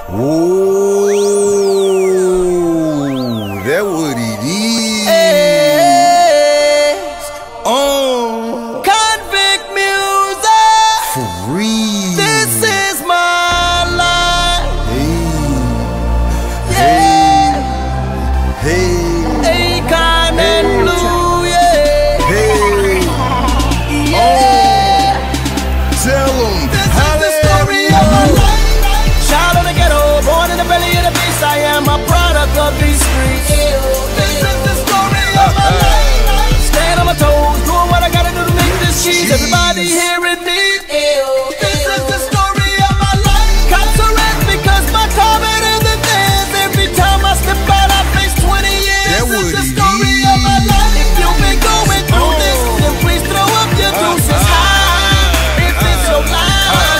Whoa, that what it is. Convict music. For real. This is my life. Hey. Yeah. Hey. Akon and Blue, yeah. Hey. Yeah. Tell them. This is the story of my life. Child of the ghetto, born in the belly of the beast. I am a product of these streets. This is the story of my life. Stand on my toes, doing what I gotta do to make this cheese. Everybody hearing me. This is the story of my life. Cops arrest because my car better than theirs. Every time I step out, I face 20 years. This is the story of my life. If you've been going through this, then please throw up your deuces high. If it's your life.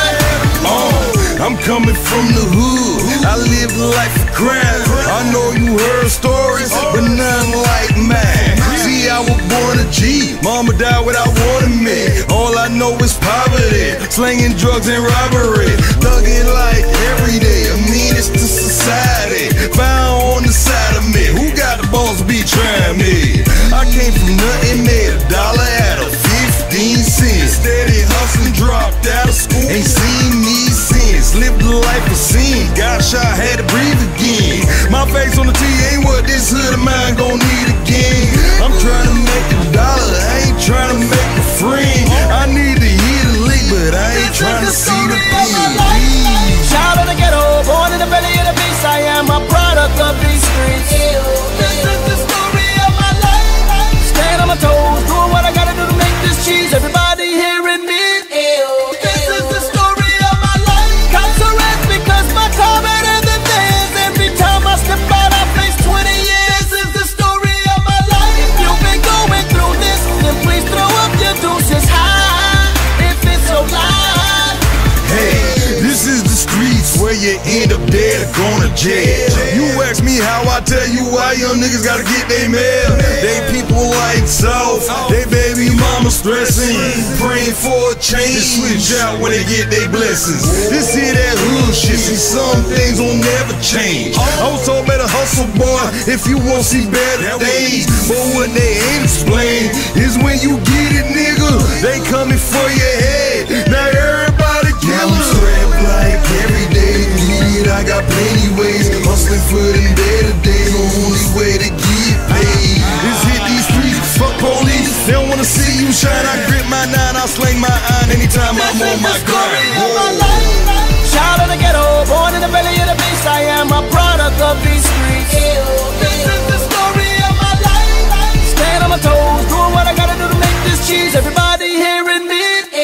I'm coming from the hood. I live life of crime. I know you heard stories, but none like mine. See, I was born a G. Mama died without warning me. All I know is poverty, slinging drugs and robbery. Thugging like every day, a menace to society. Found on the side of me. Who got the balls to be trying me? I came from nothing, made $1 out of 15 cents. Steady hustling, dropped out of school, ain't seen me since. Lived a life of sin, got shot, had to breathe again. My face on the T ain't what this hood of mine gon' need again. I'm trying to make $1, I ain't trying to make a friend. I need to hear the lick, but I ain't trying to see the pain. Child of the ghetto, born in the belly of the beast. I am a product of these streets. This is the story of my life. Stand on my toes, doing what I gotta do to make this cheese. Everybody hearing me. This is the story of my life. Cops arrest because my car better than theirs. Every time I step out, I face 20 years. This is the story of my life. If you've been going through this, then please throw up your deuces high. If it's your life. Hey, this is the streets where you end up dead or going to jail. You ask me how, I tell you why young niggas gotta get their mail. They people like South, they baby mama stressing, praying for a change. They switch out when they get their blessings. This here that hood shit, see some things will never change. I was told better hustle, boy, if you won't see better days. But what they ain't explain is when you get it, nigga, they coming for your head. Now everybody I'm strapped like every day to get it. I got plenty ways, hustling for them better days. The only way to get paid is hit these streets. Fuck police, they don't wanna see you shine. I grip my 9, I'll sling my iron anytime I'm on my grind. Child of the ghetto, born in the belly of the beast. I am a product of these streets. This is the story of my life. Stand on my toes, doing what I gotta do to make this cheese. Everybody hearing me.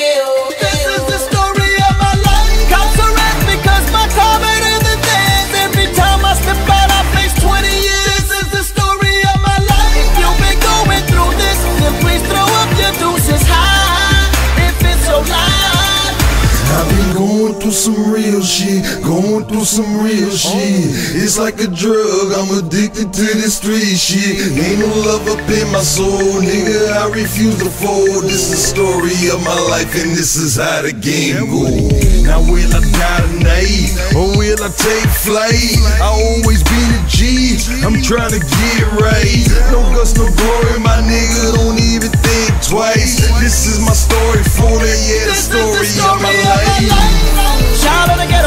This is the story of my life. Cops arrest because my car better than theirs. Every time I step out, I face 20 years. This is the story of my life. If you've been going through this, then please throw up your deuces high. If it's your life. I've been going through some real shit, going through some real shit. It's like a drug, I'm addicted to this street shit. Ain't no love up in my soul, nigga, I refuse to fold. This is the story of my life and this is how the game go. Now will I die tonight, or will I take flight? I always be the G, I'm trying to get right. No guts, no glory, my nigga, don't even think twice. This is my story for the, yeah, the story of my life. Child of the ghetto.